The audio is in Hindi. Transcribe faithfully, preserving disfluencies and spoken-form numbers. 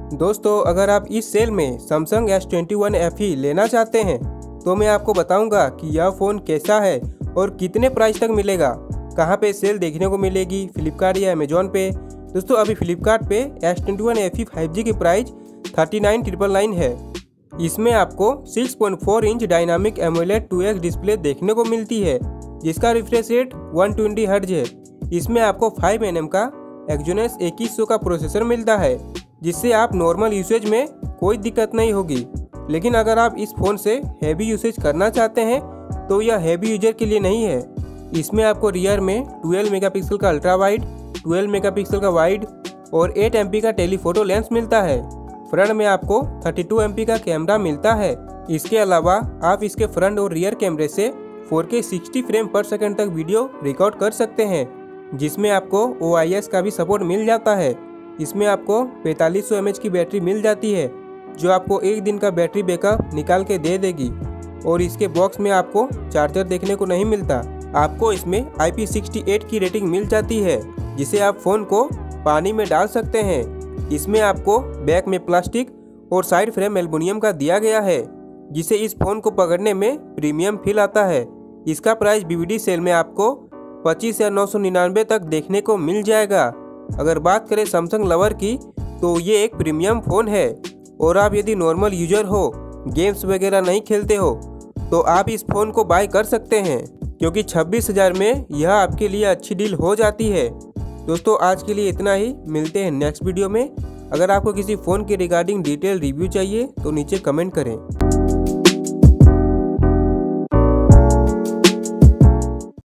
दोस्तों अगर आप इस सेल में Samsung S twenty one F E लेना चाहते हैं तो मैं आपको बताऊंगा कि यह फ़ोन कैसा है और कितने प्राइस तक मिलेगा, कहां पे सेल देखने को मिलेगी, फ्लिपकार्ट या अमेजोन पे। दोस्तों अभी फ्लिपकार्ट पे S twenty one F E five G की price thirty nine triple nine है। इसमें आपको six point four inch dynamic AMOLED two X display देखने को मिलती है जिसका refresh rate one twenty hertz है। इसमें आपको फाइव एन एम का एक्जोनस इक्कीस सौ का प्रोसेसर मिलता है जिससे आप नॉर्मल यूसेज में कोई दिक्कत नहीं होगी। लेकिन अगर आप इस फ़ोन से हैवी यूसेज करना चाहते हैं तो यह हैवी यूजर के लिए नहीं है। इसमें आपको रियर में ट्वेल्व मेगापिक्सल का अल्ट्रा वाइड, ट्वेल्व मेगापिक्सल का वाइड और एट एम पी का टेलीफोटो लेंस मिलता है। फ्रंट में आपको थर्टी टू एम पी का कैमरा मिलता है। इसके अलावा आप इसके फ्रंट और रियर कैमरे से four K sixty frame per second तक वीडियो रिकॉर्ड कर सकते हैं जिसमें आपको ओ आई एस का भी सपोर्ट मिल जाता है। इसमें आपको पैंतालीस सौ एम एच की बैटरी मिल जाती है जो आपको एक दिन का बैटरी बैकअप निकाल के दे देगी। और इसके बॉक्स में आपको चार्जर देखने को नहीं मिलता। आपको इसमें आई पी सिक्सटी एट की रेटिंग मिल जाती है जिसे आप फ़ोन को पानी में डाल सकते हैं। इसमें आपको बैक में प्लास्टिक और साइड फ्रेम एल्युमिनियम का दिया गया है जिसे इस फ़ोन को पकड़ने में प्रीमियम फील आता है। इसका price B B D sale में आपको पच्चीस या नौ सौ निन्यानवे तक देखने को मिल जाएगा। अगर बात करें सैमसंग लवर की तो ये एक प्रीमियम फ़ोन है और आप यदि नॉर्मल यूजर हो, गेम्स वगैरह नहीं खेलते हो तो आप इस फ़ोन को बाय कर सकते हैं क्योंकि छब्बीस हज़ार में यह आपके लिए अच्छी डील हो जाती है। दोस्तों आज के लिए इतना ही, मिलते हैं नेक्स्ट वीडियो में। अगर आपको किसी फ़ोन के रिगार्डिंग डिटेल रिव्यू चाहिए तो नीचे कमेंट करें।